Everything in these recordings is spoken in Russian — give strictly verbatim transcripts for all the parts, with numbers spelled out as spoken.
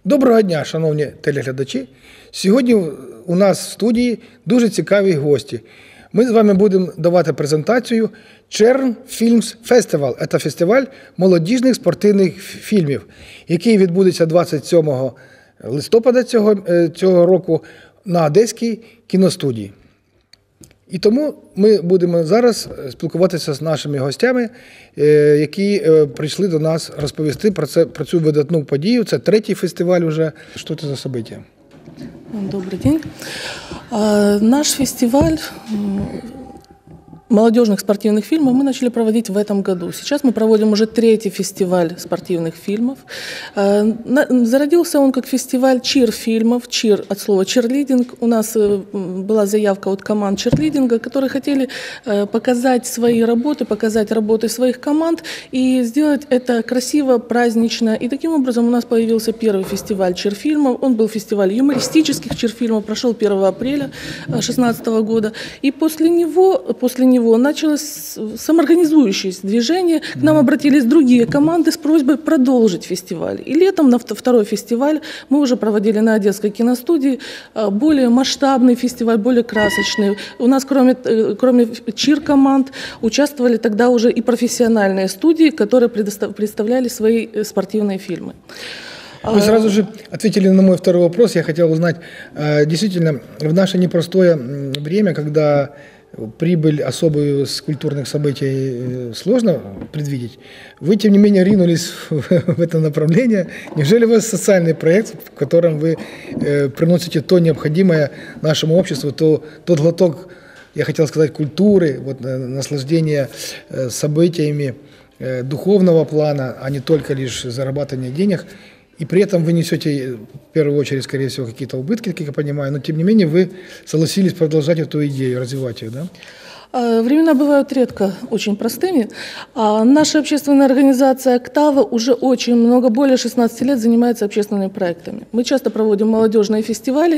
Доброго дня, шановні телеглядачі. Сьогодні у нас в студії дуже цікаві гості. Ми з вами будемо давати презентацію Chern Films Festival. Це фестиваль молодіжних спортивних фільмів, який відбудеться двадцять сьомого листопада цього, цього року на Одеській кіностудії. І тому ми будемо зараз спілкуватися з нашими гостями, які прийшли до нас розповісти про, це, про цю видатну подію. Це третій фестиваль вже. Що це за событие? Добрый день. Наш фестиваль молодежных спортивных фильмов мы начали проводить в этом году. Сейчас мы проводим уже третий фестиваль спортивных фильмов. Зародился он как фестиваль чир-фильмов. Чир от слова чирлидинг. У нас была заявка от команд чирлидинга, которые хотели показать свои работы, показать работы своих команд и сделать это красиво, празднично. И таким образом у нас появился первый фестиваль чир-фильмов. Он был фестиваль юмористических чир-фильмов, прошел первого апреля две тысячи шестнадцатого года. И после него, после него началось самоорганизующееся движение. К нам обратились другие команды с просьбой продолжить фестиваль. И летом на второй фестиваль мы уже проводили на Одесской киностудии более масштабный фестиваль, более красочный. У нас кроме, кроме чир-команд участвовали тогда уже и профессиональные студии, которые представляли свои спортивные фильмы. Вы сразу же ответили на мой второй вопрос. Я хотел узнать, действительно, в наше непростое время, когда прибыль особую с культурных событий сложно предвидеть, вы, тем не менее, ринулись в это направление. Неужели у вас социальный проект, в котором вы приносите то необходимое нашему обществу, то, тот глоток, я хотел сказать, культуры, вот, наслаждения событиями духовного плана, а не только лишь зарабатывание денег, и при этом вы несете, в первую очередь, скорее всего, какие-то убытки, как я понимаю, но тем не менее вы согласились продолжать эту идею, развивать ее, да? Времена бывают редко очень простыми. Наша общественная организация «Октава» уже очень много, более шестнадцати лет занимается общественными проектами. Мы часто проводим молодежные фестивали.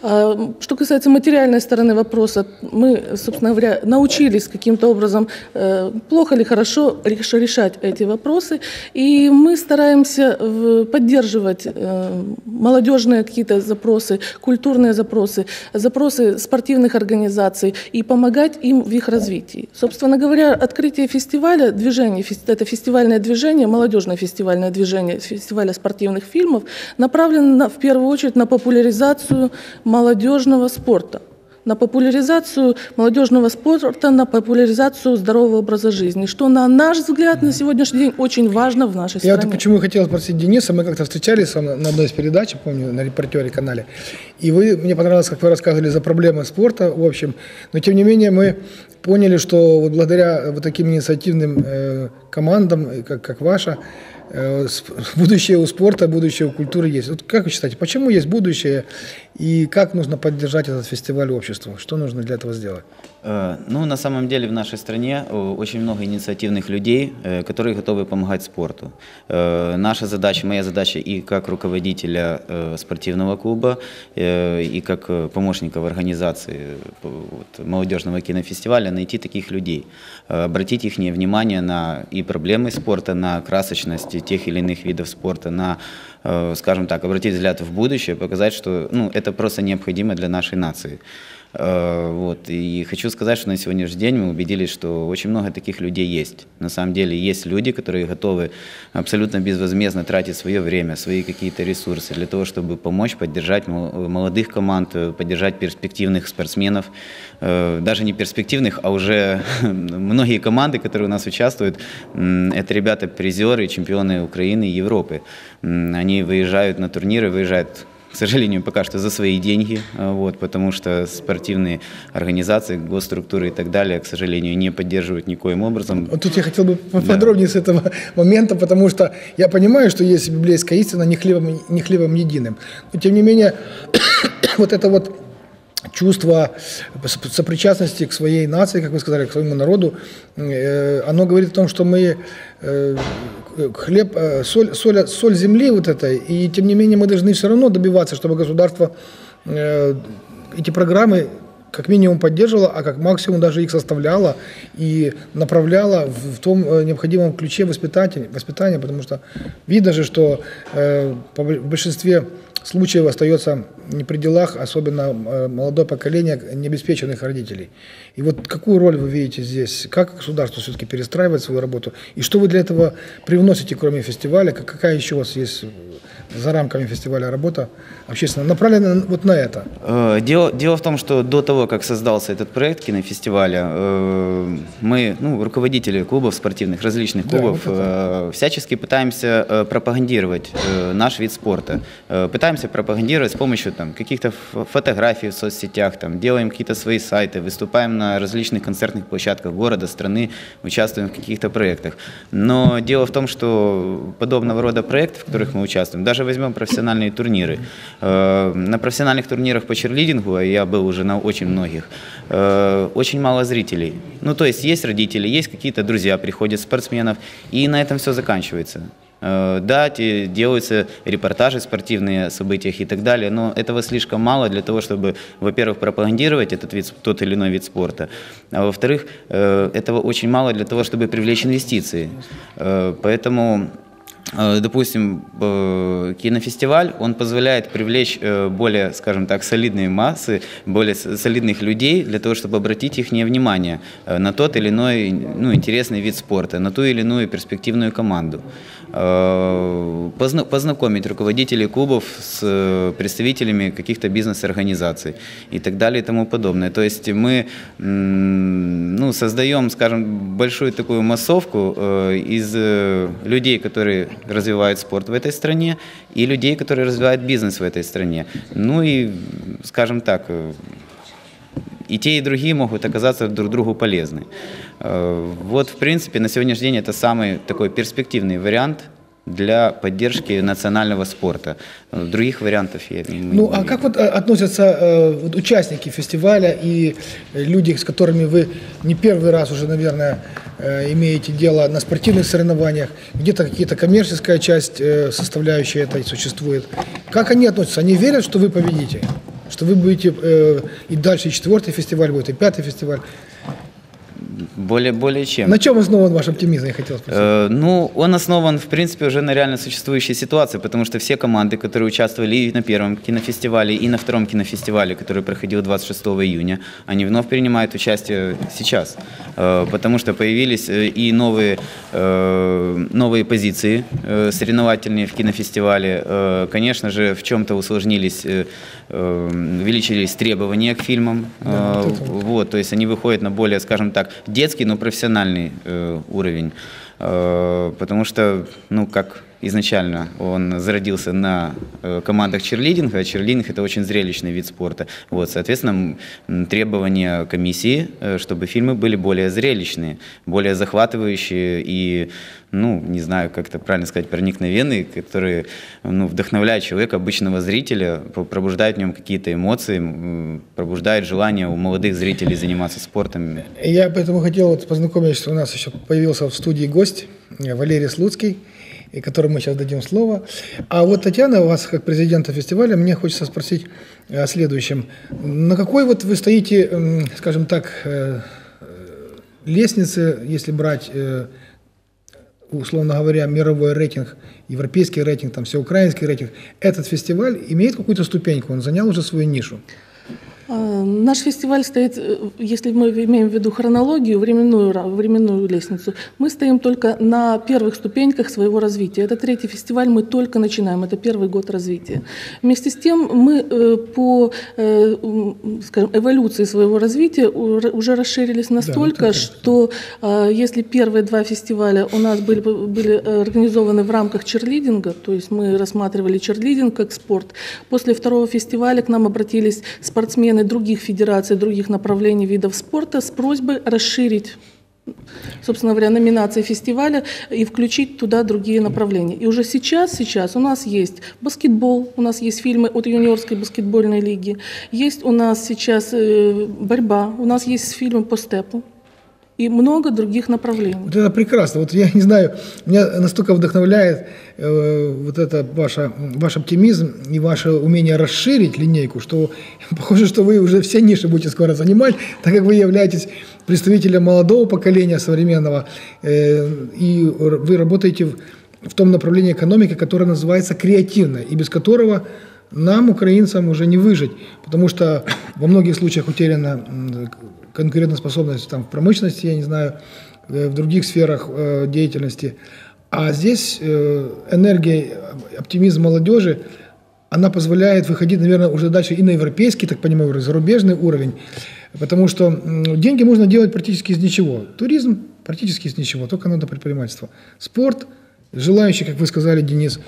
Что касается материальной стороны вопроса, мы, собственно говоря, научились каким-то образом, плохо или хорошо, решать эти вопросы. И мы стараемся поддерживать молодежные какие-то запросы, культурные запросы, запросы спортивных организаций и помогать им в их развитии. Собственно говоря, открытие фестиваля, движение, это фестивальное движение, молодежное фестивальное движение фестиваля спортивных фильмов направлено на, в первую очередь на популяризацию молодежного спорта. На популяризацию молодежного спорта, на популяризацию здорового образа жизни, что, на наш взгляд, на сегодняшний день очень важно в нашей стране. Я вот почему хотел спросить Дениса, мы как-то встречались на одной из передач, помню, на «Репортере» канале, и вы, мне понравилось, как вы рассказывали за проблемы спорта, в общем, но тем не менее мы поняли, что вот благодаря вот таким инициативным э, командам, как, как ваша, э, будущее у спорта, будущее у культуры есть. Вот как вы считаете, почему есть будущее и как нужно поддержать этот фестиваль обществу? Что нужно для этого сделать? Ну, на самом деле в нашей стране очень много инициативных людей, которые готовы помогать спорту. Наша задача, моя задача и как руководителя спортивного клуба, и как помощника в организации вот, молодежного кинофестиваля найти таких людей, обратить их внимание на и проблемы спорта, на красочность тех или иных видов спорта, на, скажем так, обратить взгляд в будущее, показать, что ну, это просто необходимо для нашей нации. Вот. И хочу сказать, что на сегодняшний день мы убедились, что очень много таких людей есть. На самом деле есть люди, которые готовы абсолютно безвозмездно тратить свое время, свои какие-то ресурсы для того, чтобы помочь поддержать молодых команд, поддержать перспективных спортсменов. Даже не перспективных, а уже многие команды, которые у нас участвуют, это ребята-призеры, чемпионы Украины и Европы. Они выезжают на турниры, выезжают, к сожалению, пока что за свои деньги, вот, потому что спортивные организации, госструктуры и так далее, к сожалению, не поддерживают никоим образом. Вот тут я хотел бы поподробнее да. с этого момента, потому что я понимаю, что есть библейская истина не хлебом, не хлебом единым. Но тем не менее, вот это вот чувство сопричастности к своей нации, как вы сказали, к своему народу, оно говорит о том, что мы хлеб, соль, соль, соль земли вот этой, и тем не менее мы должны все равно добиваться, чтобы государство эти программы как минимум поддерживала, а как максимум даже их составляла и направляла в том необходимом ключе воспитания, воспитания, потому что видно же, что э, в большинстве случаев остается не при делах, особенно молодое поколение необеспеченных родителей. И вот какую роль вы видите здесь? Как государство все-таки перестраивает свою работу? И что вы для этого привносите, кроме фестиваля? Какая еще у вас есть за рамками фестиваля работа общественная, направлена вот на это? Дело, дело в том, что до того, как создался этот проект кинофестиваля, мы, ну, руководители клубов спортивных, различных клубов, да, вот всячески пытаемся пропагандировать наш вид спорта. Пытаемся пропагандировать с помощью там, каких-то фотографий в соцсетях, там, делаем какие-то свои сайты, выступаем на различных концертных площадках города, страны, участвуем в каких-то проектах. Но дело в том, что подобного рода проекты, в которых мы участвуем, даже возьмем профессиональные турниры. На профессиональных турнирах по черлидингу, а я был уже на очень многих, очень мало зрителей. Ну, то есть есть родители, есть какие-то друзья, приходят спортсменов, и на этом все заканчивается. Да, делаются репортажи спортивные о событиях и так далее, но этого слишком мало для того, чтобы, во-первых, пропагандировать этот вид, тот или иной вид спорта, а во-вторых, этого очень мало для того, чтобы привлечь инвестиции. Поэтому, допустим, кинофестиваль, он позволяет привлечь более, скажем так, солидные массы, более солидных людей для того, чтобы обратить их внимание на тот или иной, ну, интересный вид спорта, на ту или иную перспективную команду. Познакомить руководителей клубов с представителями каких-то бизнес-организаций и так далее и тому подобное. То есть мы, ну, создаем, скажем, большую такую массовку из людей, которые развивают спорт в этой стране, и людей, которые развивают бизнес в этой стране. Ну и, скажем так, и те, и другие могут оказаться друг другу полезны. Вот, в принципе, на сегодняшний день это самый такой перспективный вариант для поддержки национального спорта. Других вариантов я не имею. Ну, а как вот относятся э, вот участники фестиваля и люди, с которыми вы не первый раз уже, наверное, э, имеете дело на спортивных соревнованиях, где-то какие-то коммерческая часть, э, составляющая это существует. Как они относятся? Они верят, что вы победите? Что вы будете э, и дальше, и четвертый фестиваль будет, и пятый фестиваль? Более, более чем. На чем основан ваш оптимизм, я хотел спросить? Э, ну, он основан, в принципе, уже на реально существующей ситуации, потому что все команды, которые участвовали и на первом кинофестивале, и на втором кинофестивале, который проходил двадцать шестого июня, они вновь принимают участие сейчас, э, потому что появились и новые, э, новые позиции э, соревновательные в кинофестивале. Э, конечно же, в чем-то усложнились, э, э, увеличились требования к фильмам, да, э, вот, то есть они выходят на более, скажем так, детский, но профессиональный э, уровень, э, потому что, ну, как изначально он зародился на э, командах черлидинга, а черлидинг – это очень зрелищный вид спорта. Вот, соответственно, требования комиссии, э, чтобы фильмы были более зрелищные, более захватывающие и, ну, не знаю, как это правильно сказать, проникновенные, которые, ну, вдохновляют человека, обычного зрителя, пробуждают в нем какие-то эмоции, пробуждают желание у молодых зрителей заниматься спортом. Я поэтому хотел вот познакомить, что у нас еще появился в студии гость Валерий Слуцкий, и которому мы сейчас дадим слово. А вот, Татьяна, у вас как президента фестиваля, мне хочется спросить о следующем. На какой вот вы стоите, скажем так, лестнице, если брать, условно говоря, мировой рейтинг, европейский рейтинг, там, всеукраинский рейтинг, этот фестиваль имеет какую-то ступеньку, он занял уже свою нишу? Наш фестиваль стоит, если мы имеем в виду хронологию, временную, временную лестницу, мы стоим только на первых ступеньках своего развития. Это третий фестиваль, мы только начинаем, это первый год развития. Вместе с тем мы по, скажем, эволюции своего развития уже расширились настолько, да, что если первые два фестиваля у нас были, были организованы в рамках черлидинга, то есть мы рассматривали черлидинг как спорт, после второго фестиваля к нам обратились спортсмены других федераций, других направлений видов спорта с просьбой расширить, собственно говоря, номинации фестиваля и включить туда другие направления. И уже сейчас, сейчас у нас есть баскетбол, у нас есть фильмы от юниорской баскетбольной лиги, есть у нас сейчас борьба, у нас есть фильмы по степу. и много других направлений. Вот это прекрасно. Вот я не знаю, меня настолько вдохновляет э, вот это ваша, ваш оптимизм и ваше умение расширить линейку, что похоже, что вы уже все ниши будете скоро занимать, так как вы являетесь представителем молодого поколения современного, э, и вы работаете в, в том направлении экономики, которое называется креативное, и без которого нам, украинцам, уже не выжить, потому что во многих случаях утеряна конкурентоспособность там, в промышленности, я не знаю, в других сферах э, деятельности. А здесь э, энергия, оптимизм молодежи, она позволяет выходить, наверное, уже дальше и на европейский, так понимаю, зарубежный уровень, потому что э, деньги можно делать практически из ничего. Туризм практически из ничего, только надо предпринимательство. Спорт. Желающие, как вы сказали, Денис,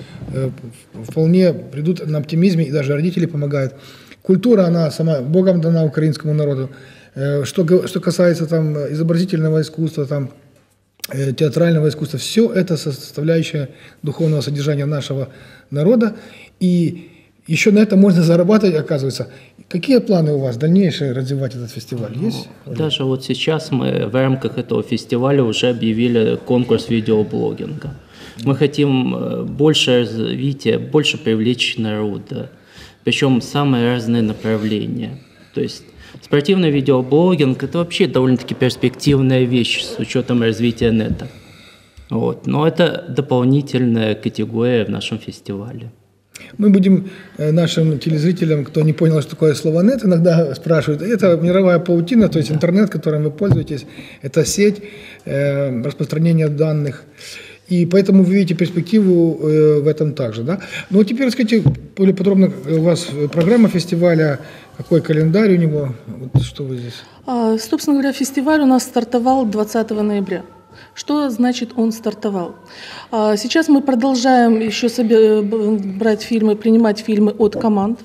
вполне придут на оптимизме, и даже родители помогают. Культура, она сама Богом дана украинскому народу. Что, что касается там, изобразительного искусства, там, театрального искусства, все это составляющая духовного содержания нашего народа. И еще на этом можно зарабатывать, оказывается. Какие планы у вас дальнейшие развивать этот фестиваль? Есть? Ну, даже вот сейчас мы в рамках этого фестиваля уже объявили конкурс видеоблогинга. Мы хотим больше развития, больше привлечь народа, причем самые разные направления. То есть спортивный видеоблогинг – это вообще довольно-таки перспективная вещь с учетом развития нета. Вот. Но это дополнительная категория в нашем фестивале. Мы будем нашим телезрителям, кто не понял, что такое слово «нет», иногда спрашивают. Это мировая паутина, то есть интернет, которым вы пользуетесь, это сеть э, распространения данных. И поэтому вы видите перспективу э, в этом также. Да? Ну, а теперь расскажите более подробно, у вас программа фестиваля, какой календарь у него, вот что вы здесь? А, собственно говоря, фестиваль у нас стартовал двадцатого ноября. Что значит он стартовал? А, сейчас мы продолжаем еще себе брать фильмы, принимать фильмы от команд.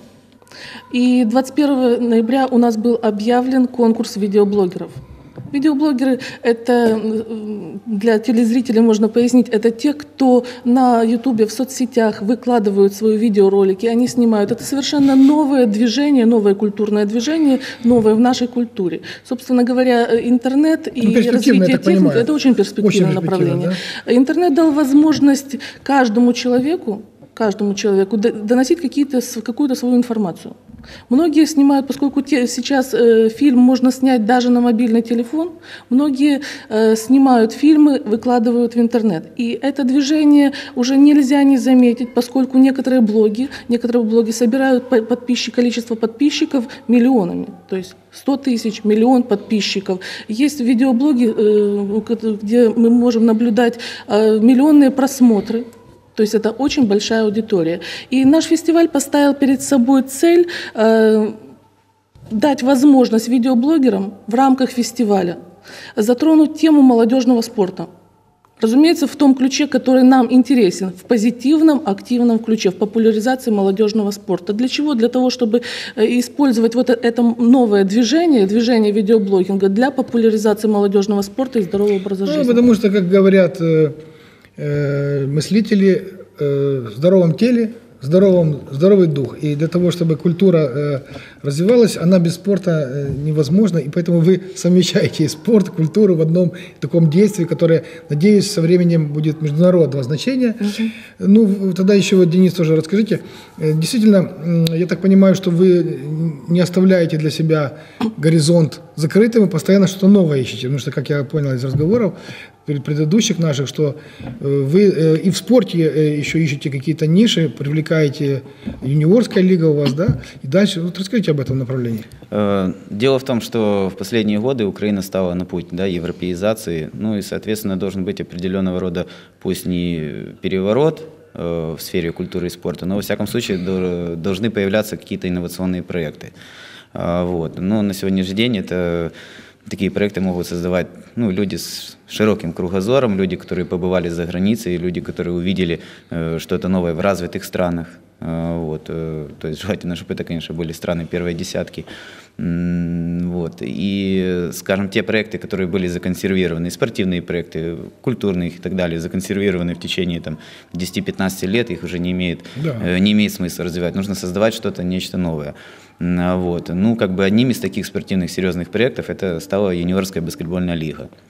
И двадцать первого ноября у нас был объявлен конкурс видеоблогеров. Видеоблогеры – это, для телезрителей можно пояснить, это те, кто на Ютубе, в соцсетях выкладывают свои видеоролики, они снимают. Это совершенно новое движение, новое культурное движение, новое в нашей культуре. Собственно говоря, интернет и ну, развитие техники – это очень перспективное очень направление. Да? Интернет дал возможность каждому человеку, каждому человеку доносить какие-то, какую-то свою информацию. Многие снимают, поскольку те, сейчас э, фильм можно снять даже на мобильный телефон, многие э, снимают фильмы, выкладывают в интернет. И это движение уже нельзя не заметить, поскольку некоторые блоги, некоторые блоги собирают подписчик, количество подписчиков миллионами, то есть сто тысяч, миллион подписчиков. Есть видеоблоги, э, где мы можем наблюдать э, миллионные просмотры. То есть это очень большая аудитория. И наш фестиваль поставил перед собой цель э, дать возможность видеоблогерам в рамках фестиваля затронуть тему молодежного спорта. Разумеется, в том ключе, который нам интересен, в позитивном, активном ключе, в популяризации молодежного спорта. Для чего? Для того, чтобы использовать вот это новое движение, движение видеоблогинга для популяризации молодежного спорта и здорового образа жизни. Ну, потому что, как говорят мыслители, в здоровом теле, здоровом, здоровый дух. И для того, чтобы культура развивалась, она без спорта невозможна. И поэтому вы совмещаете и спорт, и культуру в одном таком действии, которое, надеюсь, со временем будет международного значения. Uh-huh. Ну, тогда еще, вот, Денис, тоже расскажите. Действительно, я так понимаю, что вы не оставляете для себя горизонт закрытым и постоянно что-то новое ищете. Потому что, как я понял из разговоров предыдущих наших, что вы и в спорте еще ищете какие-то ниши, привлекаете юниорская лига у вас, да? И дальше, вот расскажите об этом направлении. Дело в том, что в последние годы Украина стала на путь, да, европеизации, ну и, соответственно, должен быть определенного рода, пусть не переворот в сфере культуры и спорта, но, во всяком случае, должны появляться какие-то инновационные проекты. Вот. Но на сегодняшний день это... Такие проекты могут создавать ну, люди с широким кругозором, люди, которые побывали за границей, люди, которые увидели э, что-то новое в развитых странах. Э, вот, э, то есть желательно, чтобы это, конечно, были страны первой десятки. М-м, вот. И, скажем, те проекты, которые были законсервированы, спортивные проекты, культурные и так далее, законсервированы в течение там, десяти-пятнадцати лет, их уже не имеет, да. э, не имеет смысла развивать. Нужно создавать что-то, нечто новое. Вот. Ну, как бы одним из таких спортивных серьезных проектов это стала юниорская баскетбольная лига.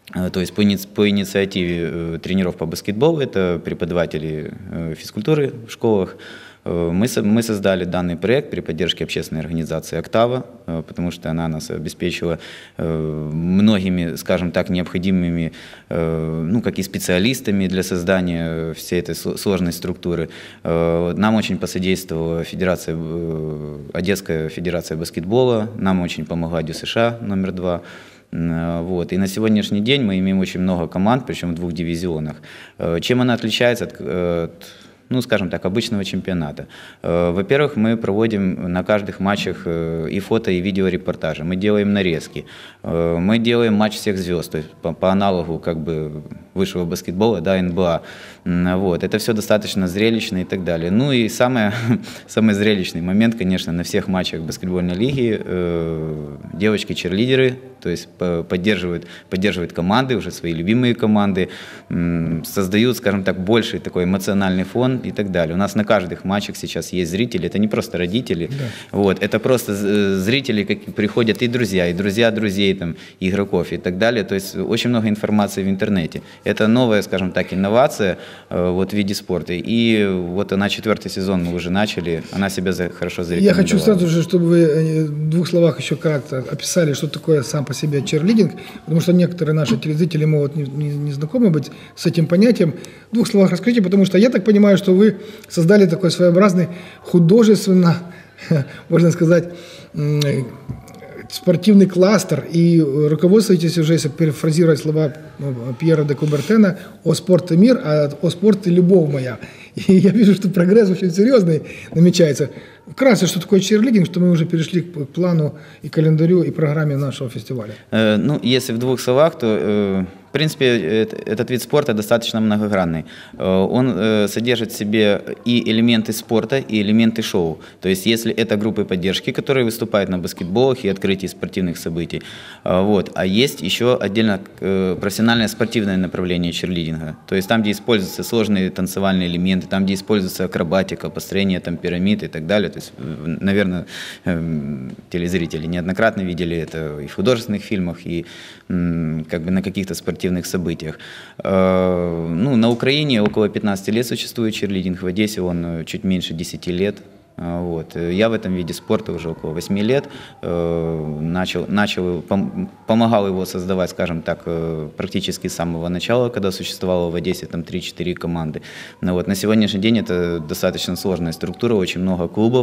То есть по, иници по инициативе тренеров по баскетболу, это преподаватели физкультуры в школах, мы, мы создали данный проект при поддержке общественной организации «Октава», потому что она нас обеспечила многими, скажем так, необходимыми, ну, как и специалистами для создания всей этой сложной структуры. Нам очень посодействовала Федерация, Одесская федерация баскетбола, нам очень помогла ДЮСШ номер два. Вот. И на сегодняшний день мы имеем очень много команд, причем в двух дивизионах. Чем она отличается от, от ну, скажем так, обычного чемпионата? Во-первых, мы проводим на каждых матчах и фото, и видеорепортажи. Мы делаем нарезки. Мы делаем матч всех звезд, то есть по, по аналогу как бы высшего баскетбола, да, эн бэ а. Вот. Это все достаточно зрелищно и так далее. Ну и самое, самый зрелищный момент, конечно, на всех матчах баскетбольной лиги э, девочки-черлидеры, то есть поддерживают, поддерживают команды, уже свои любимые команды, создают, скажем так, больший такой эмоциональный фон и так далее. У нас на каждых матчах сейчас есть зрители, это не просто родители, да. Вот, это просто зрители, как приходят и друзья, и друзья друзей, там, игроков и так далее. То есть очень много информации в интернете. Это новая, скажем так, инновация вот, в виде спорта. И вот она, четвертый сезон мы уже начали, она себя хорошо зарекомендовала. Я хочу сразу же, чтобы вы в двух словах еще как-то описали, что такое сам по себе черлидинг, потому что некоторые наши телезрители могут не, не, не знакомы быть с этим понятием. В двух словах расскажите, потому что я так понимаю, что вы создали такой своеобразный художественно, можно сказать, спортивный кластер и руководствуетесь уже, если перефразировать слова Пьера де Кубертена, «О спорт и мир», а «О спорт и любовь моя». И я вижу, что прогресс очень серьезный намечается. Вкратце, что такое черлидинг, что мы уже перешли к плану и календарю, и программе нашего фестиваля. Э, ну, если в двух словах, то, э, в принципе, этот вид спорта достаточно многогранный. Он э, содержит в себе и элементы спорта, и элементы шоу. То есть, если это группы поддержки, которые выступают на баскетболах и открытии спортивных событий, э, вот. А есть еще отдельно э, профессиональное спортивное направление черлидинга. То есть, там, где используются сложные танцевальные элементы, там, где используется акробатика, построение там, пирамид и так далее. То есть, наверное, телезрители неоднократно видели это и в художественных фильмах, и как бы на каких-то спортивных событиях. Ну, на Украине около пятнадцати лет существует черлидинг, в Одессе он чуть меньше десяти лет. Вот. Я в этом виде спорта уже около восьми лет. Начал, начал, помогал его создавать, скажем так, практически с самого начала, когда существовало в Одессе там три-четыре команды. Но вот на сегодняшний день это достаточно сложная структура, очень много клубов.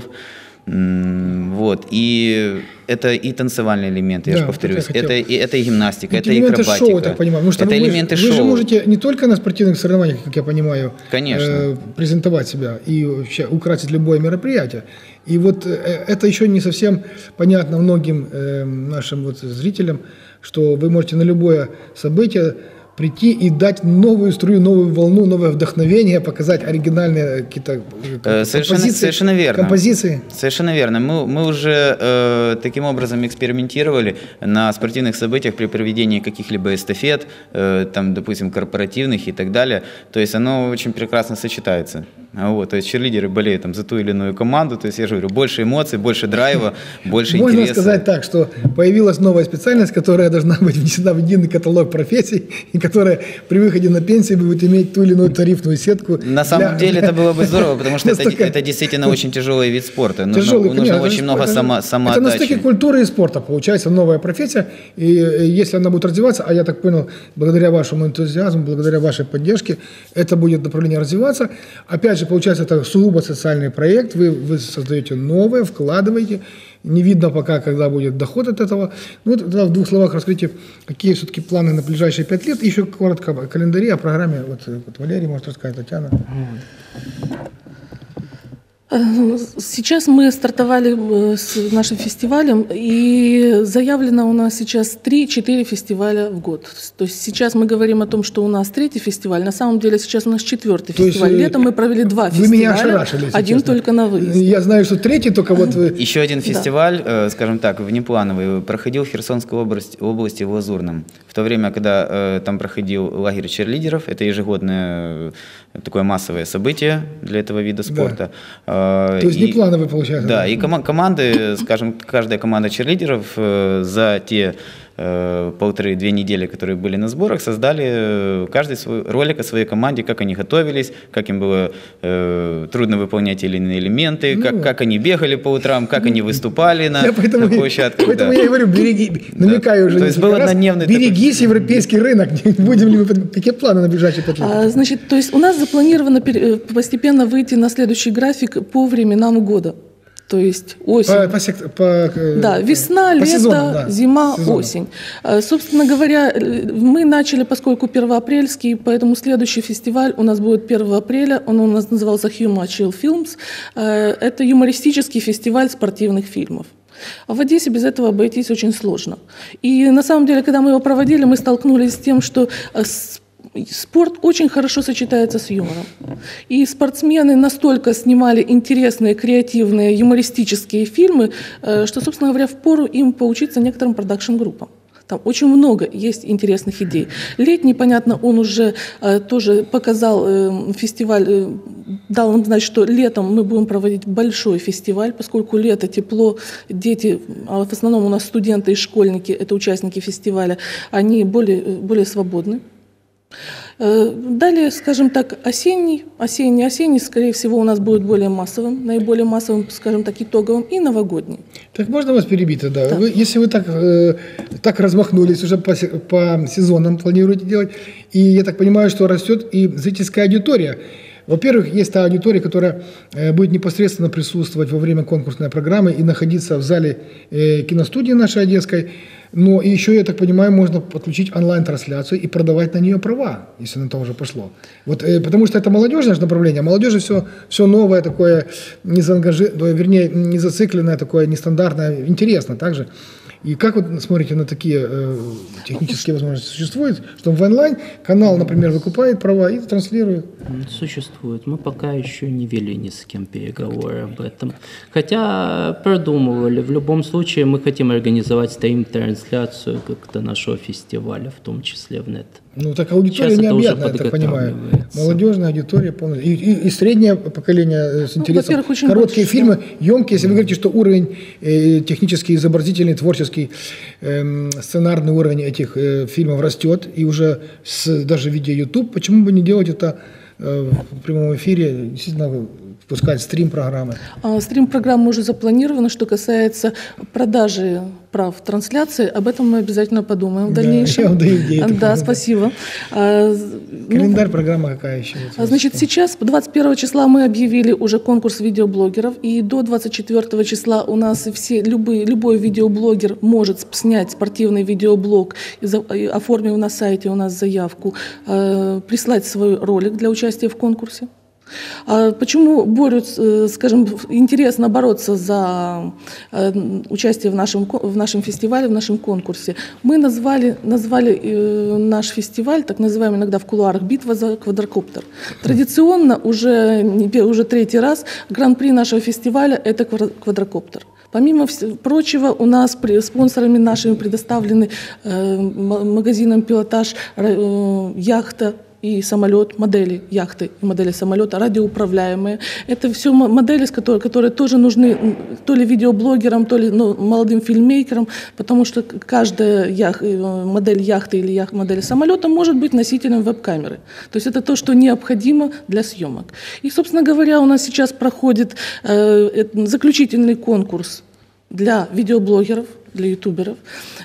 Вот. И это и танцевальные элементы, да, я же повторюсь, это, это, и, это и гимнастика, это, это и акробатика. Шоу, так понимаю. Потому что это вы, элементы вы шоу. Вы же можете не только на спортивных соревнованиях, как я понимаю, конечно, э, презентовать себя и вообще украсить любое мероприятие. И вот э, это еще не совсем понятно многим э, нашим вот зрителям, что вы можете на любое событие прийти и дать новую струю, новую волну, новое вдохновение, показать оригинальные какие-то совершенно, композиции. Совершенно верно. Композиции. Совершенно верно. Мы, мы уже э, таким образом экспериментировали на спортивных событиях при проведении каких-либо эстафет, э, там, допустим, корпоративных и так далее. То есть оно очень прекрасно сочетается. Вот, то есть черлидеры болеют там, за ту или иную команду. То есть я же говорю, больше эмоций, больше драйва, больше интереса. Можно сказать так, что появилась новая специальность, которая должна быть внесена в единый каталог профессий, и которая при выходе на пенсию будет иметь ту или иную тарифную сетку. На самом для... деле это было бы здорово, потому что это, это действительно очень тяжелый вид спорта. Нужно, тяжелый, нужно конечно, очень много это, само, самоотдачи. Это на стыке культуры и спорта получается новая профессия. И если она будет развиваться, а я так понял, благодаря вашему энтузиазму, благодаря вашей поддержке, это будет направление развиваться. Опять же, получается, это сугубо социальный проект. Вы, вы создаете новое, вкладываете. Не видно пока, когда будет доход от этого. Ну, тогда в двух словах расскажите, какие все-таки планы на ближайшие пять лет. И еще коротко о календаре, о программе. Вот, вот Валерий может рассказать, Татьяна. Сейчас мы стартовали с нашим фестивалем, и заявлено у нас сейчас три-четыре фестиваля в год. То есть сейчас мы говорим о том, что у нас третий фестиваль, на самом деле сейчас у нас четвертый То фестиваль. Есть, Летом мы провели два вы фестиваля, меня ошарашили, один честно. только на выезд. Я знаю, что третий только вот вы... Еще один фестиваль, да. скажем так, внеплановый, проходил в Херсонской области, области в Лазурном. В то время, когда э, там проходил лагерь черлидеров, это ежегодное такое массовое событие для этого вида спорта. Да. То есть не плановый, получается. Да, и ком- команды, скажем, каждая команда черлидеров э, за те полторы-две недели, которые были на сборах, создали каждый свой ролик о своей команде, как они готовились, как им было э, трудно выполнять или иные элементы, ну, как, как они бегали по утрам, как они выступали на, поэтому, на площадке. Поэтому да. я говорю, береги, намекаю да. уже. То есть был однодневный берегись, такой... европейский рынок, будем ли мы, какие планы на ближайшие пять лет? А, значит, то есть у нас запланировано постепенно выйти на следующий график по временам года. То есть осень, по, по сектор, по, да, весна, по лето, сезонам, да. зима, сезонам. осень. Собственно говоря, мы начали, поскольку первоапрельский, поэтому следующий фестиваль у нас будет первого апреля, он у нас назывался Human Chill Films. Это юмористический фестиваль спортивных фильмов. А в Одессе без этого обойтись очень сложно. И на самом деле, когда мы его проводили, мы столкнулись с тем, что спорт очень хорошо сочетается с юмором. И спортсмены настолько снимали интересные, креативные, юмористические фильмы, что, собственно говоря, впору им поучиться некоторым продакшн-группам. Там очень много есть интересных идей. Летний, понятно, он уже э, тоже показал э, фестиваль, э, дал нам знать, что летом мы будем проводить большой фестиваль, поскольку лето, тепло, дети, а в основном у нас студенты и школьники, это участники фестиваля, они более, более свободны. Далее, скажем так, осенний, осенний, осенний, скорее всего, у нас будет более массовым, наиболее массовым, скажем так, итоговым, и новогодний. Так можно вас перебить тогда? Да. Вы, если вы так, э, так размахнулись, уже по, по сезонам планируете делать, и я так понимаю, что растет и зрительская аудитория. Во-первых, есть та аудитория, которая э, будет непосредственно присутствовать во время конкурсной программы и находиться в зале э, киностудии нашей одесской. Но еще, я так понимаю, можно подключить онлайн-трансляцию и продавать на нее права, если на то уже пошло. Вот, э, потому что это молодежное направление. Молодежи все, все новое, такое, не заангажи... вернее, не зацикленное, такое нестандартное, интересно также. И как вы смотрите на такие э, технические возможности? Существует, что в онлайн канал, например, выкупает права и транслирует? Существует. Мы пока еще не вели ни с кем переговоры об этом. Хотя продумывали. В любом случае мы хотим организовать стрим-трансляцию как-то нашего фестиваля, в том числе в нет. Ну, так аудитория Сейчас необъятная, я так понимаю. Молодежная аудитория полностью. И, и, и среднее поколение с интересом. Ну, короткие больше, фильмы, да. емкие. Если вы говорите, что уровень э, технический, изобразительный, творческий, э, сценарный уровень этих э, фильмов растет, и уже с, даже видя YouTube, почему бы не делать это э, в прямом эфире, действительно пускать стрим-программы? А, стрим-программа уже запланирована. Что касается продажи прав трансляции, об этом мы обязательно подумаем в дальнейшем. Да, я вам даю идею. Да, спасибо. Календарь, ну, программа какая еще? Значит, сейчас, двадцать первого числа мы объявили уже конкурс видеоблогеров, и до двадцать четвёртого числа у нас все, любые, любой видеоблогер может снять спортивный видеоблог, оформив на сайте у нас заявку, прислать свой ролик для участия в конкурсе. Почему борются, скажем, интересно бороться за участие в нашем, в нашем фестивале, в нашем конкурсе? Мы назвали, назвали наш фестиваль, так называемый иногда в кулуарах, «Битва за квадрокоптер». Традиционно уже, уже третий раз гран-при нашего фестиваля – это квадрокоптер. Помимо прочего, у нас спонсорами нашими предоставлены магазином «Пилотаж» яхта и самолет, модели яхты и модели самолета, радиоуправляемые. Это все модели, которые, которые тоже нужны то ли видеоблогерам, то ли ну, молодым фильммейкерам, потому что каждая ях, модель яхты или ях, модель самолета может быть носителем веб-камеры. То есть это то, что необходимо для съемок. И, собственно говоря, у нас сейчас проходит э, заключительный конкурс для видеоблогеров, для ютуберов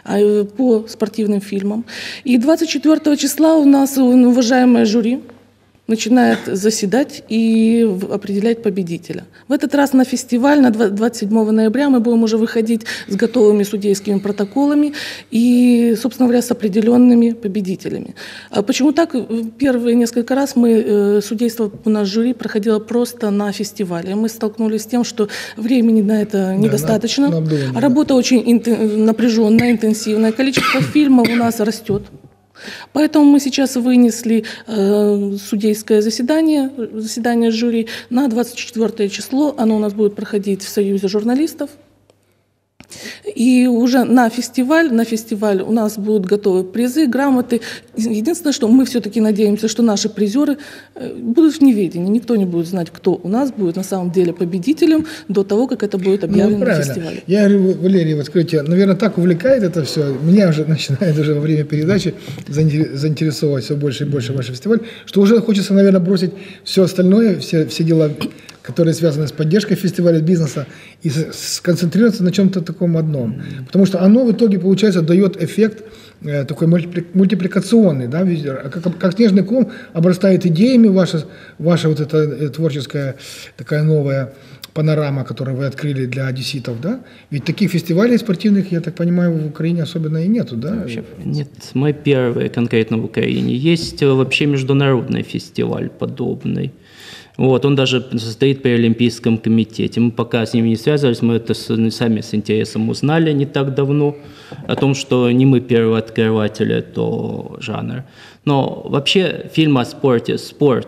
по спортивным фильмам. И двадцать четвёртого числа у нас уважаемое жюри начинает заседать и определять победителя. В этот раз на фестиваль на двадцать седьмого ноября мы будем уже выходить с готовыми судейскими протоколами и, собственно говоря, с определенными победителями. А почему так? Первые несколько раз мы, судейство у нас жюри проходило просто на фестивале. Мы столкнулись с тем, что времени на это недостаточно. Да, на, на Работа очень интен, напряженная, интенсивная. Количество фильмов у нас растет. Поэтому мы сейчас вынесли э, судейское заседание, заседание жюри на двадцать четвёртое число. Оно у нас будет проходить в Союзе журналистов. И уже на фестиваль, на фестиваль у нас будут готовы призы, грамоты. Единственное, что мы все-таки надеемся, что наши призеры будут в неведении. Никто не будет знать, кто у нас будет на самом деле победителем до того, как это будет объявлено ну, на фестивале. Я говорю, Валерий, вот скажите, наверное, так увлекает это все. Меня уже начинает уже во время передачи заинтересовать все больше и больше ваш фестиваль, что уже хочется, наверное, бросить все остальное, все, все дела, которые связаны с поддержкой фестиваля бизнеса, и сконцентрироваться на чем-то таком одном. Потому что оно в итоге, получается, дает эффект э, такой мультипликационный, да, как, как снежный ком обрастает идеями ваша, ваша вот эта э, творческая такая новая панорама, которую вы открыли для одесситов, да? Ведь таких фестивалей спортивных, я так понимаю, в Украине особенно и нету, да? Вообще, нет, мы первые конкретно в Украине. Есть вообще международный фестиваль подобный. Вот, он даже состоит при Олимпийском комитете. Мы пока с ними не связывались, мы это сами с интересом узнали не так давно, о том, что не мы первые открыватели этого жанра. Но вообще фильм о спорте, спорт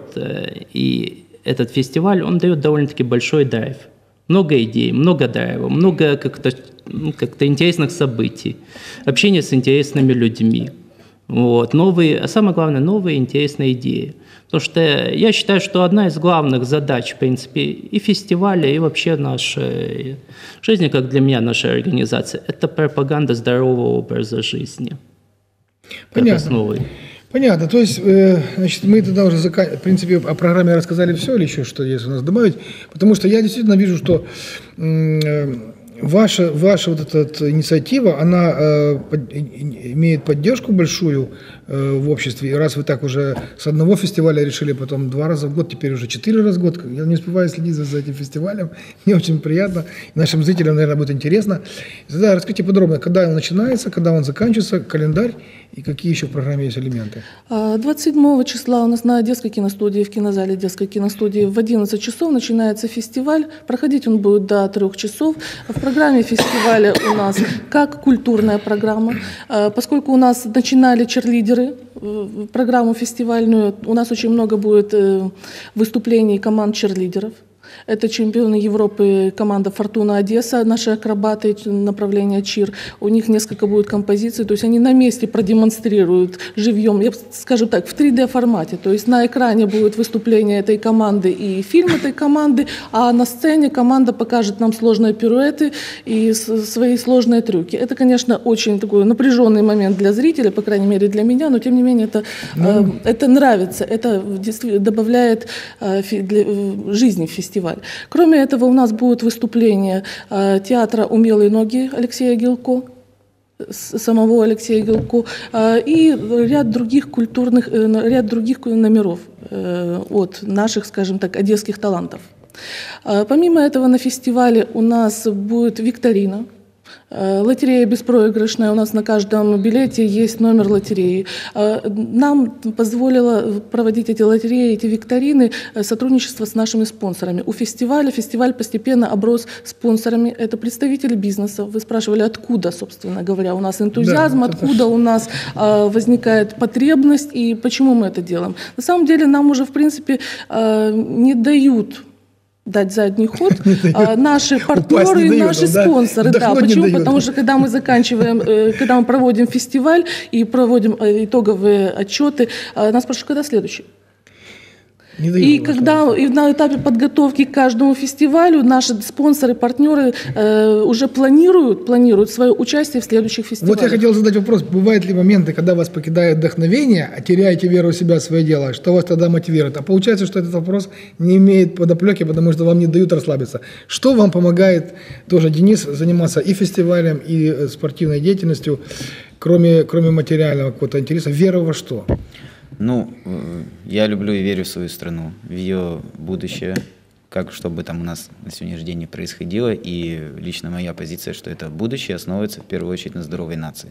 и этот фестиваль, он дает довольно-таки большой драйв. Много идей, много драйва, много как-то, ну, как-то интересных событий, общение с интересными людьми. Вот, новые, а самое главное, новые интересные идеи. Потому что я считаю, что одна из главных задач, в принципе, и фестиваля, и вообще нашей жизни, как для меня, нашей организации, это пропаганда здорового образа жизни. Понятно. Понятно. То есть, э, значит, мы тогда уже, в принципе, о программе рассказали все, или еще что есть у нас добавить? Потому что я действительно вижу, что э, Ваша, ваша вот эта вот инициатива, она э, под, имеет поддержку большую э, в обществе. И раз вы так уже с одного фестиваля решили, потом два раза в год, теперь уже четыре раза в год. Я не успеваю следить за, за этим фестивалем. Мне очень приятно. И нашим зрителям, наверное, будет интересно. Тогда расскажите подробно, когда он начинается, когда он заканчивается, календарь и какие еще в программе есть элементы. двадцать седьмого числа у нас на Одесской киностудии, в кинозале Одесской киностудии в одиннадцать часов начинается фестиваль. Проходить он будет до трех часов. В программе фестиваля у нас как культурная программа. Поскольку у нас начинали черлидеры программу фестивальную, у нас очень много будет выступлений команд черлидеров. Это чемпионы Европы, команда «Фортуна Одесса», наши акробаты направления ЧИР. У них несколько будет композиций, то есть они на месте продемонстрируют живьем, я скажу так, в три дэ формате. То есть на экране будет выступление этой команды и фильм этой команды, а на сцене команда покажет нам сложные пируэты и свои сложные трюки. Это, конечно, очень такой напряженный момент для зрителя, по крайней мере для меня, но тем не менее это, ну... э, это нравится, это добавляет э, для, жизни в фестиваль. Кроме этого, у нас будет выступление э, театра «Умелые ноги» Алексея Гилко, самого Алексея Гилко, э, и ряд других культурных, э, ряд других номеров э, от наших, скажем так, одесских талантов. Э, помимо этого, на фестивале у нас будет викторина. Лотерея беспроигрышная, у нас на каждом билете есть номер лотереи. Нам позволило проводить эти лотереи, эти викторины сотрудничество с нашими спонсорами. У фестиваля, фестиваль постепенно оброс спонсорами. Это представители бизнеса. Вы спрашивали, откуда, собственно говоря, у нас энтузиазм, да, откуда у нас возникает потребность и почему мы это делаем. На самом деле нам уже, в принципе, не дают дать задний ход. А, наши партнеры и дают, наши да? спонсоры. Да, почему? Потому что когда мы заканчиваем, когда мы проводим фестиваль и проводим итоговые отчеты, нас спрашивают, когда следующий? И когда и на этапе подготовки к каждому фестивалю наши спонсоры, партнеры э, уже планируют, планируют свое участие в следующих фестивалях. Вот я хотел задать вопрос, бывают ли моменты, когда вас покидает вдохновение, а теряете веру в себя, в свое дело, что вас тогда мотивирует? А получается, что этот вопрос не имеет подоплеки, потому что вам не дают расслабиться. Что вам помогает тоже, Денис, заниматься и фестивалем, и спортивной деятельностью, кроме, кроме материального какого-то интереса? Вера во что? Ну, я люблю и верю в свою страну, в ее будущее, как что бы там у нас на сегодняшний день не происходило. И лично моя позиция, что это будущее основывается в первую очередь на здоровой нации.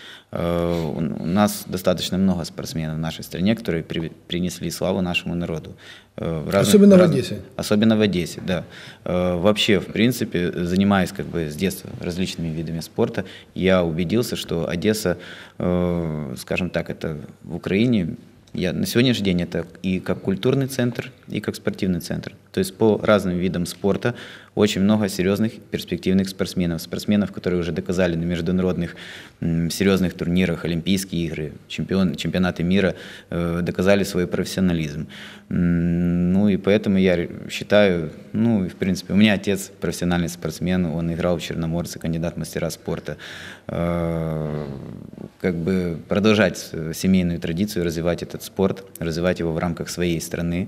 У нас достаточно много спортсменов в нашей стране, которые при, принесли славу нашему народу. В разных, особенно в, разных, в Одессе. Особенно в Одессе, да. Вообще, в принципе, занимаясь как бы с детства различными видами спорта, я убедился, что Одесса, скажем так, это в Украине Я, на сегодняшний день это и как культурный центр, и как спортивный центр. То есть по разным видам спорта очень много серьезных перспективных спортсменов. Спортсменов, которые уже доказали на международных м, серьезных турнирах, Олимпийские игры, чемпион, чемпионаты мира, э, доказали свой профессионализм. М, ну и поэтому я считаю, ну и в принципе, у меня отец профессиональный спортсмен, он играл в Черноморце, кандидат в мастера спорта. Э, как бы продолжать семейную традицию, развивать этот спорт, развивать его в рамках своей страны,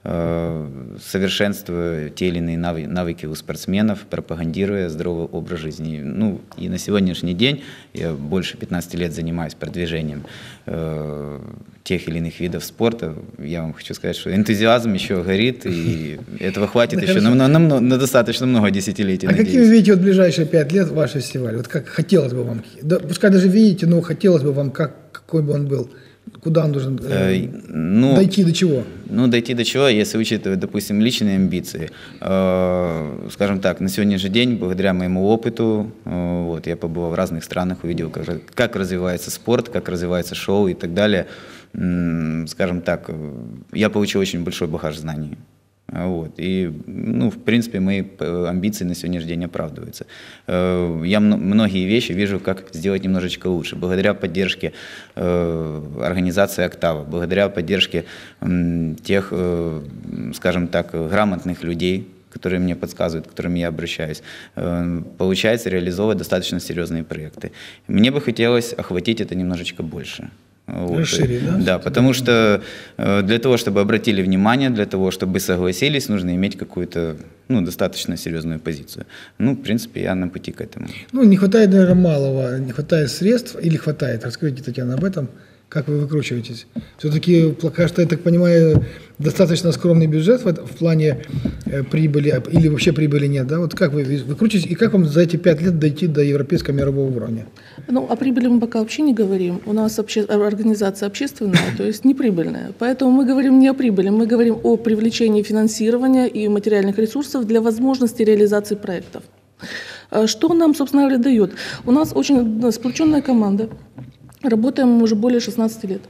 совершенствуя те или иные навыки у спортсменов, пропагандируя здоровый образ жизни. Ну, и на сегодняшний день я больше пятнадцати лет занимаюсь продвижением э, тех или иных видов спорта. Я вам хочу сказать, что энтузиазм еще горит, и этого хватит еще на, на, на, на достаточно много десятилетий. А какие вы видите вот ближайшие пять лет ваш фестиваль? Вот как хотелось бы вам, да, пускай даже видите, но хотелось бы вам, как, какой бы он был? Куда он должен э, ну, дойти, до чего? Ну, дойти до чего, если учитывать, допустим, личные амбиции. Э, скажем так, на сегодняшний день, благодаря моему опыту, э, вот, я побывал в разных странах, увидел, как, как развивается спорт, как развивается шоу и так далее. Э, скажем так, я получил очень большой багаж знаний. Вот. И, ну, в принципе, мои амбиции на сегодняшний день оправдываются. Я многие вещи вижу, как сделать немножечко лучше. Благодаря поддержке организации «Октава», благодаря поддержке тех, скажем так, грамотных людей, которые мне подсказывают, к которым я обращаюсь, получается реализовывать достаточно серьезные проекты. Мне бы хотелось охватить это немножечко больше. Вот. Расширить, да? Да, потому что для того, чтобы обратили внимание, для того, чтобы согласились, нужно иметь какую-то, ну, достаточно серьезную позицию. Ну, в принципе, я на пути к этому. Ну, не хватает, наверное, малого, не хватает средств или хватает? Расскажите, Татьяна, об этом. Как вы выкручиваетесь? Все-таки, пока что, я так понимаю, достаточно скромный бюджет в, в плане э, прибыли, или вообще прибыли нет, да? Вот как вы выкручиваетесь, и как вам за эти пять лет дойти до европейского мирового уровня? Ну, о прибыли мы пока вообще не говорим. У нас обще... организация общественная, то есть неприбыльная. Поэтому мы говорим не о прибыли, мы говорим о привлечении финансирования и материальных ресурсов для возможности реализации проектов. Что нам, собственно говоря, дает? У нас очень сплоченная команда. Работаем мы уже более шестнадцати лет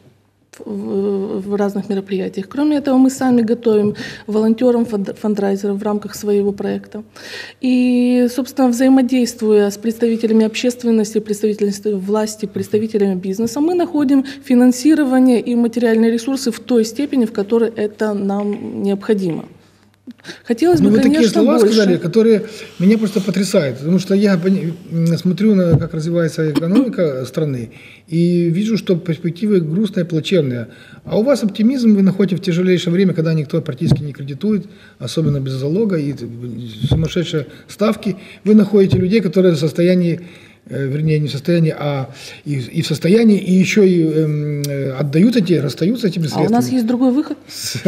в, в разных мероприятиях. Кроме этого, мы сами готовим волонтерам, фандрайзеров в рамках своего проекта. И, собственно, взаимодействуя с представителями общественности, представителями власти, представителями бизнеса, мы находим финансирование и материальные ресурсы в той степени, в которой это нам необходимо. Хотелось бы, ну, вы конечно, такие слова больше. сказали, которые меня просто потрясают, потому что я смотрю на, как развивается экономика страны, и вижу, что перспективы грустные, плачевные. А у вас оптимизм вы находите в тяжелейшее время, когда никто практически не кредитует, особенно без залога, и сумасшедшие ставки. Вы находите людей, которые в состоянии, вернее, не в состоянии, а и, и в состоянии, и еще и э, отдают эти, расстаются этими средствами. А у нас есть другой выход.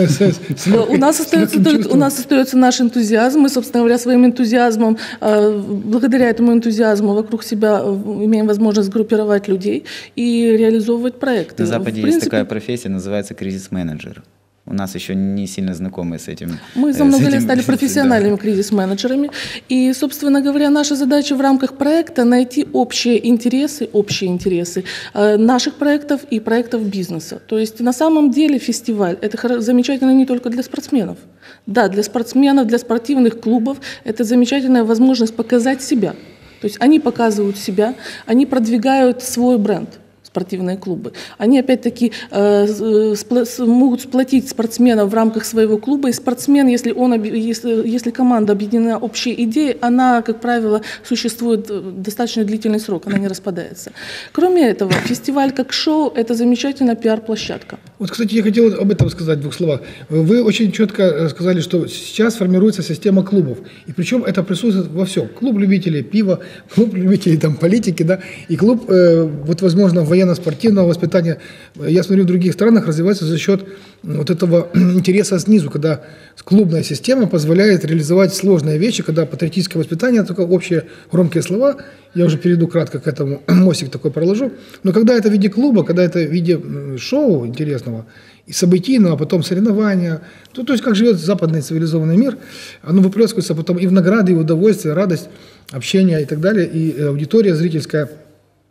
У нас остается наш энтузиазм. Мы, собственно говоря, своим энтузиазмом, благодаря этому энтузиазму вокруг себя имеем возможность группировать людей и реализовывать проекты. На Западе есть такая профессия, называется кризис-менеджер. У нас еще не сильно знакомы с этим. Мы за много лет стали профессиональными да. кризис-менеджерами. И, собственно говоря, наша задача в рамках проекта найти общие интересы, общие интересы э, наших проектов и проектов бизнеса. То есть на самом деле фестиваль – это замечательно не только для спортсменов. Да, для спортсменов, для спортивных клубов это замечательная возможность показать себя. То есть они показывают себя, они продвигают свой бренд. Спортивные клубы. Они опять-таки э, спла- могут сплотить спортсменов в рамках своего клуба. И спортсмен, если, он, если, если команда объединена общей идеей, она, как правило, существует достаточно длительный срок, она не распадается. Кроме этого, фестиваль как шоу – это замечательная пиар-площадка. Вот, кстати, я хотел об этом сказать в двух словах. Вы очень четко сказали, что сейчас формируется система клубов. И причем это присутствует во всем. Клуб любителей пива, клуб любителей там, политики, да, и клуб, э, вот, возможно, военно-спортивного воспитания, я смотрю, в других странах развивается за счет вот этого интереса снизу, когда клубная система позволяет реализовать сложные вещи, когда патриотическое воспитание, только общие громкие слова, я уже перейду кратко к этому, мостик такой проложу, но когда это в виде клуба, когда это в виде шоу интересного, и событийного, а потом соревнования, то, то есть как живет западный цивилизованный мир, оно выплескивается потом и в награды, и в удовольствие, радость, общение и так далее, и аудитория зрительская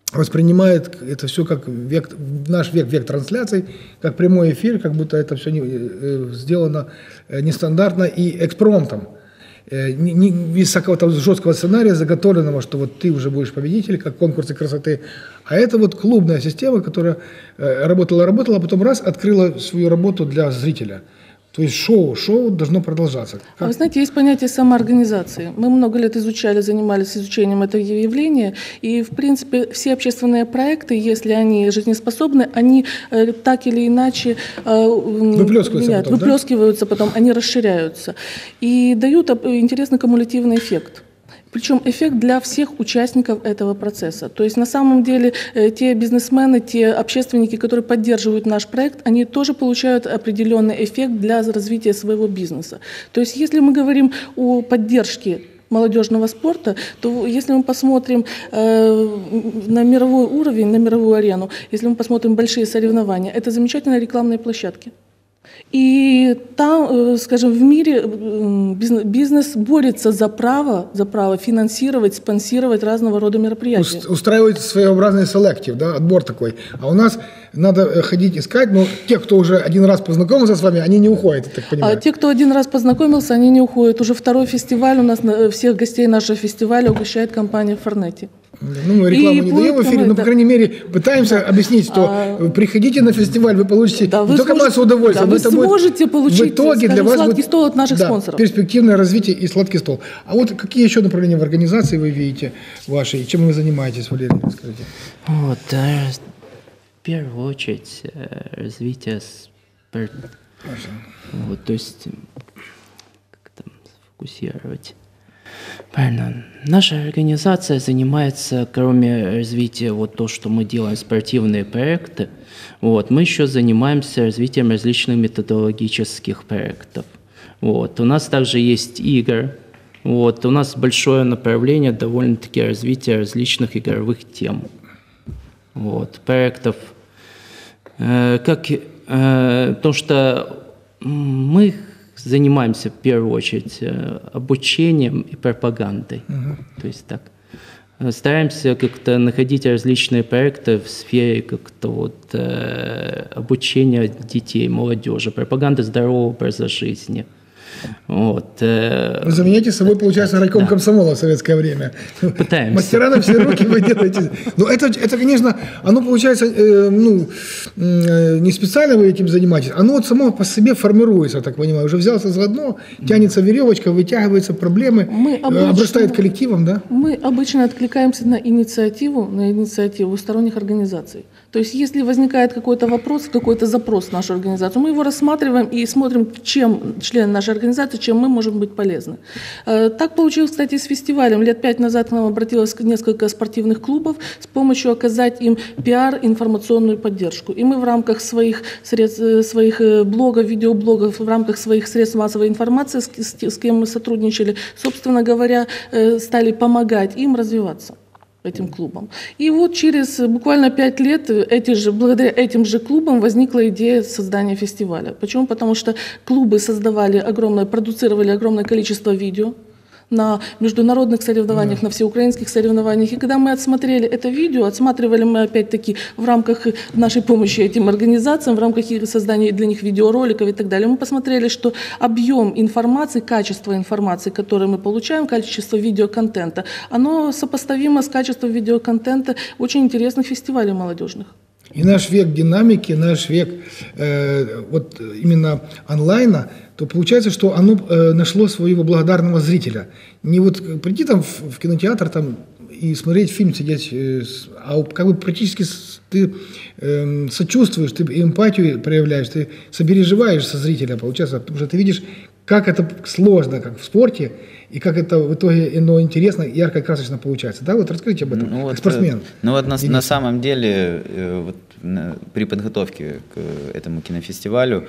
воспринимает это все как век, наш век, век трансляций, как прямой эфир, как будто это все не, э, сделано нестандартно и экспромтом. Э, не, не без какого-то жесткого сценария, заготовленного, что вот ты уже будешь победитель, как конкурсы красоты. А это вот клубная система, которая э, работала-работала, а потом раз открыла свою работу для зрителя. То есть шоу, шоу должно продолжаться. Как? А вы знаете, есть понятие самоорганизации. Мы много лет изучали, занимались изучением этого явления, и, в принципе, все общественные проекты, если они жизнеспособны, они э, так или иначе э, выплескиваются, меняют, потом, выплескиваются да? потом, они расширяются и дают интересный кумулятивный эффект. Причем эффект для всех участников этого процесса. То есть на самом деле те бизнесмены, те общественники, которые поддерживают наш проект, они тоже получают определенный эффект для развития своего бизнеса. То есть если мы говорим о поддержке молодежного спорта, то если мы посмотрим э, на мировой уровень, на мировую арену, если мы посмотрим большие соревнования, это замечательные рекламные площадки. И там, скажем, в мире бизнес борется за право, за право финансировать, спонсировать разного рода мероприятия. Устраивать своеобразный селектив, да, отбор такой. А у нас надо ходить искать, но те, кто уже один раз познакомился с вами, они не уходят, я так понимаю. А те, кто один раз познакомился, они не уходят. Уже второй фестиваль у нас, всех гостей нашего фестиваля угощает компания Форнети. Ну, мы рекламу и не даем в эфире, но, по крайней мере, пытаемся да. объяснить, что а... приходите на фестиваль, вы получите да, не вы только сможете, массу удовольствия, да, вы сможете получить, в итоге скажем, для вас сладкий будет, стол от наших да, спонсоров. Перспективное развитие и сладкий стол. А вот какие еще направления в организации вы видите ваши, и чем вы занимаетесь, Валерий, скажите? Вот, в первую очередь, развитие спорта. Вот, то есть, как там сфокусировать. Правильно. Наша организация занимается, кроме развития вот то, что мы делаем, спортивные проекты, вот, мы еще занимаемся развитием различных методологических проектов. Вот. У нас также есть игры. Вот. У нас большое направление довольно-таки развития различных игровых тем. Вот. Проектов. Э, как, э, потому что мы занимаемся в первую очередь обучением и пропагандой. Uh-huh. То есть так. Стараемся как-то находить различные проекты в сфере как-то вот э, обучения детей, молодежи, пропаганды здорового образа жизни. Вот. Вы заменяете собой, получается, райком да. комсомола в советское время. Пытаемся. Мастера на все руки вы делаете. Но это, это, конечно, оно получается, э, ну, э, не специально вы этим занимаетесь, оно вот само по себе формируется, я так понимаю. Уже взялся заодно, тянется веревочка, вытягиваются проблемы, мы обычно, обрастает коллективом, да? Мы обычно откликаемся на инициативу, на инициативу сторонних организаций. То есть, если возникает какой-то вопрос, какой-то запрос в нашу организацию, мы его рассматриваем и смотрим, чем члены нашей организации, чем мы можем быть полезны. Так получилось, кстати, с фестивалем. Лет пять назад к нам обратилось несколько спортивных клубов с помощью оказать им пиар, информационную поддержку. И мы в рамках своих, средств, своих блогов, видеоблогов, в рамках своих средств массовой информации, с, с, с кем мы сотрудничали, собственно говоря, стали помогать им развиваться, этим клубам. И вот через буквально пять лет эти же, благодаря этим же клубам возникла идея создания фестиваля. Почему? Потому что клубы создавали огромное, продуцировали огромное количество видео на международных соревнованиях, yeah. на всеукраинских соревнованиях. И когда мы отсмотрели это видео, отсматривали мы опять-таки в рамках нашей помощи этим организациям, в рамках их создания для них видеороликов и так далее, мы посмотрели, что объем информации, качество информации, которое мы получаем, качество видеоконтента, оно сопоставимо с качеством видеоконтента очень интересных фестивалей молодежных. И наш век динамики, наш век э, вот именно онлайна, то получается, что оно э, нашло своего благодарного зрителя. Не вот прийти там в, в кинотеатр там, и смотреть фильм, сидеть, э, а как бы практически ты э, сочувствуешь, ты эмпатию проявляешь, ты сопереживаешь со зрителя, получается, потому что ты видишь, как это сложно, как в спорте, и как это в итоге оно интересно, ярко, красочно получается. Да, вот расскажите об этом, ну, вот, спортсмен. Ну вот на, на самом деле, вот, при подготовке к этому кинофестивалю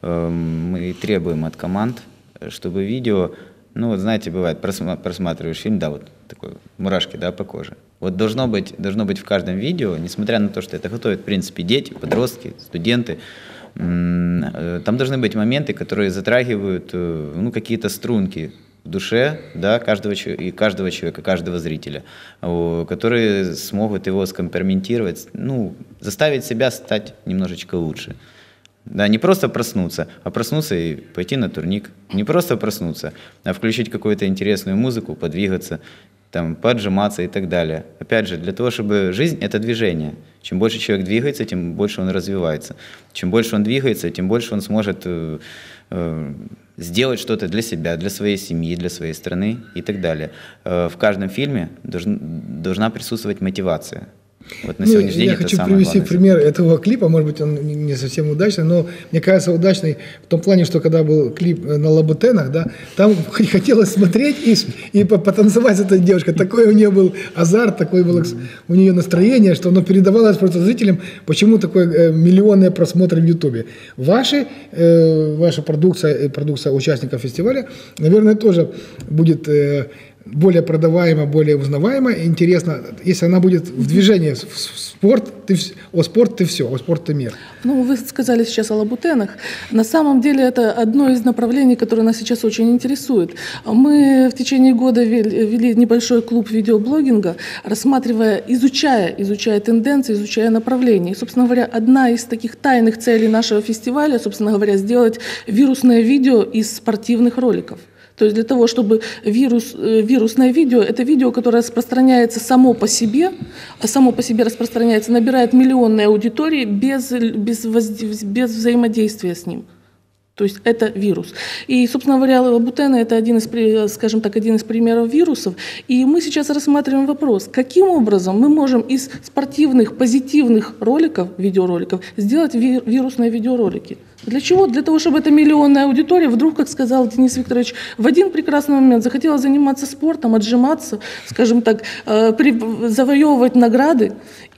мы требуем от команд, чтобы видео, ну вот знаете, бывает, просматриваешь фильм, да, вот такой, мурашки, да, по коже. Вот должно быть, должно быть в каждом видео, несмотря на то, что это готовят, в принципе, дети, подростки, студенты, там должны быть моменты, которые затрагивают, ну, какие-то струнки в душе, да, каждого, и каждого человека, каждого зрителя, которые смогут его скомпроментировать, ну, заставить себя стать немножечко лучше. Да, не просто проснуться, а проснуться и пойти на турник. Не просто проснуться, а включить какую-то интересную музыку, подвигаться, там, поджиматься и так далее. Опять же, для того, чтобы жизнь – это движение. Чем больше человек двигается, тем больше он развивается. Чем больше он двигается, тем больше он сможет э, э, сделать что-то для себя, для своей семьи, для своей страны и так далее. Э, в каждом фильме должен, должна присутствовать мотивация. Вот на ну, сегодняшний день я это хочу самое привести главное. пример этого клипа, может быть, он не совсем удачный, но мне кажется удачный в том плане, что когда был клип на Лабутенах, да, там хотелось смотреть и, и потанцевать с этой девушкой. Такой у нее был азарт, такое было у нее настроение, что оно передавалось просто зрителям, почему такое э, миллионные просмотры в Ютубе. Ваши, э, ваша продукция, продукция участников фестиваля, наверное, тоже будет... Э, более продаваемо, более узнаваемо, интересно, если она будет в движении, в спорт, ты, о спорт ты все, о спорт ты мир. Ну, вы сказали сейчас о лабутенах. На самом деле это одно из направлений, которое нас сейчас очень интересует. Мы в течение года вели небольшой клуб видеоблогинга, рассматривая, изучая, изучая тенденции, изучая направления. И, собственно говоря, одна из таких тайных целей нашего фестиваля, собственно говоря, сделать вирусное видео из спортивных роликов. То есть для того, чтобы вирус, вирусное видео, это видео, которое распространяется само по себе, а само по себе распространяется, набирает миллионные аудитории без, без, воздействия, без взаимодействия с ним. То есть это вирус. И, собственно говоря, лабутены – это один из, скажем так, один из примеров вирусов. И мы сейчас рассматриваем вопрос, каким образом мы можем из спортивных, позитивных роликов, видеороликов, сделать вирусные видеоролики. Для чего? Для того, чтобы эта миллионная аудитория вдруг, как сказал Денис Викторович, в один прекрасный момент захотела заниматься спортом, отжиматься, скажем так, завоевывать награды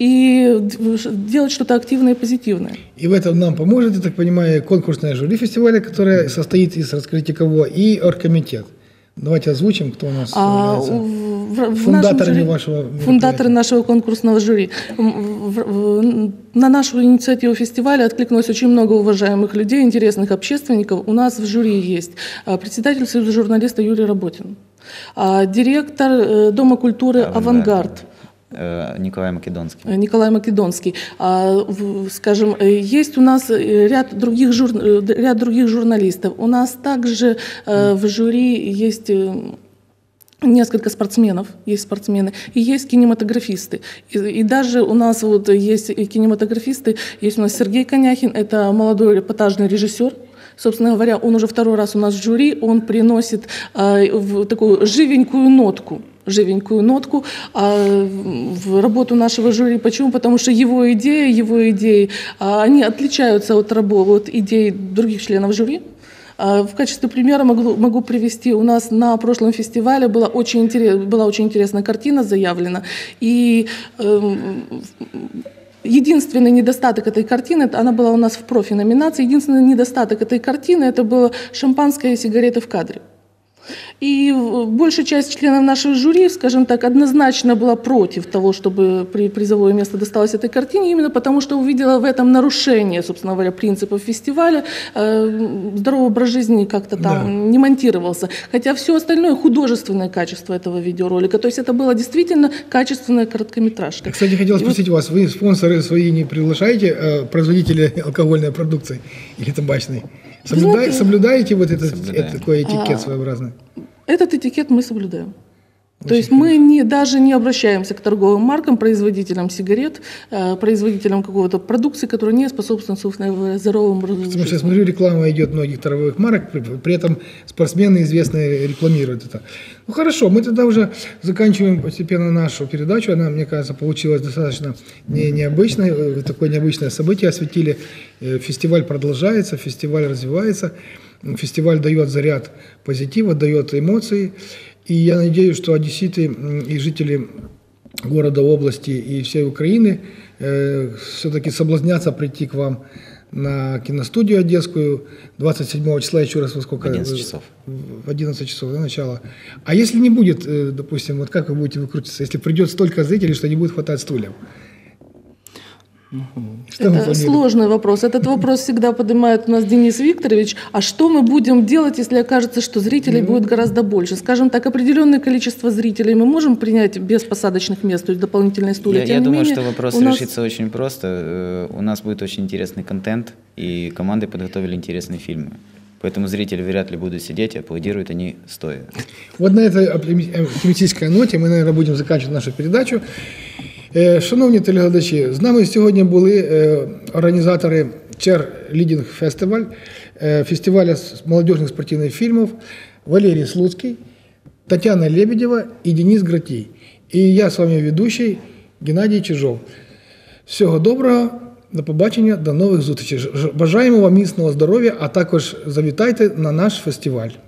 и делать что-то активное и позитивное. И в этом нам поможет, я так понимаю, конкурсное жюри фестиваля, которое состоит из, расскажите кого, и оргкомитет. Давайте озвучим, кто у нас а, является в, в фундаторами жюри, вашего фундаторы нашего конкурсного жюри. В, в, на нашу инициативу фестиваля откликнулось очень много уважаемых людей, интересных общественников. У нас в жюри есть председатель Союза журналистов Юрий Работин, директор Дома культуры «Авангард», Николай Македонский. Николай Македонский. Скажем, есть у нас ряд других, жур... ряд других журналистов. У нас также в жюри есть несколько спортсменов, есть спортсмены, и есть кинематографисты. И, и даже у нас вот есть и кинематографисты, есть у нас Сергей Коняхин, это молодой репортажный режиссер. Собственно говоря, он уже второй раз у нас в жюри, он приносит э, в такую живенькую нотку, живенькую нотку э, в работу нашего жюри. Почему? Потому что его идеи, его идеи, э, они отличаются от, рабо, от идей других членов жюри. В качестве примера могу, могу привести, у нас на прошлом фестивале была очень, интерес, была очень интересная картина заявлена, и э, единственный недостаток этой картины, она была у нас в профи-номинации, единственный недостаток этой картины – это было шампанское и сигареты в кадре. И большая часть членов нашего жюри, скажем так, однозначно была против того, чтобы призовое место досталось этой картине, именно потому что увидела в этом нарушение, собственно говоря, принципов фестиваля. Здоровый образ жизни как-то там да. не монтировался. Хотя все остальное художественное качество этого видеоролика. То есть это была действительно качественная короткометражка. Кстати, хотел спросить вот... вас, вы спонсоры свои не приглашаете, производители алкогольной продукции или табачной? Соблюдай, соблюдаете вот этот, этот такой этикет своеобразный? Этот этикет мы соблюдаем. Очень То есть хорошо. мы не, даже не обращаемся к торговым маркам, производителям сигарет, производителям какого-то продукции, которая не способствует здоровому образу жизни. Потому что я смотрю, реклама идет многих торговых марок, при этом спортсмены известные рекламируют это. Ну хорошо, мы тогда уже заканчиваем постепенно нашу передачу. Она, мне кажется, получилась достаточно не, необычной. Такое необычное событие осветили. Фестиваль продолжается, фестиваль развивается. Фестиваль дает заряд позитива, дает эмоции. И я надеюсь, что одесситы и жители города, области и всей Украины э, все-таки соблазнятся прийти к вам на киностудию одесскую двадцать седьмого числа, еще раз во сколько? В одиннадцать часов. В одиннадцать часов, да, начало. А если не будет, э, допустим, вот как вы будете выкрутиться, если придет столько зрителей, что не будет хватать стульев? Что мы Это планируем? сложный вопрос. Этот вопрос всегда поднимает у нас Денис Викторович. А что мы будем делать, если окажется, что зрителей Ну, будет гораздо больше? Скажем так, определенное количество зрителей мы можем принять без посадочных мест, то есть дополнительные стулья. Я, Тем я не думаю, менее, что вопрос у нас- решится очень просто. Э, У нас будет очень интересный контент, и команды подготовили интересные фильмы. Поэтому зрители вряд ли будут сидеть, аплодируют они стоя. Вот на этой оптимі- оптимістичній ноті ми, мабуть, будемо закінчувати нашу передачу. Е, Шановні телеглядачі, з нами сьогодні були е, організатори Чер Лідінг Фестиваль, е, фестиваля з молодіжних спортивних фільмів Валерій Слуцький, Тетяна Лебедєва і Денис Гратій. І я з вами ведучий Геннадій Чижов. Всього доброго, до побачення, до нових зустрічей. Ж- Бажаємо вам міцного здоров'я, а також завітайте на наш фестиваль.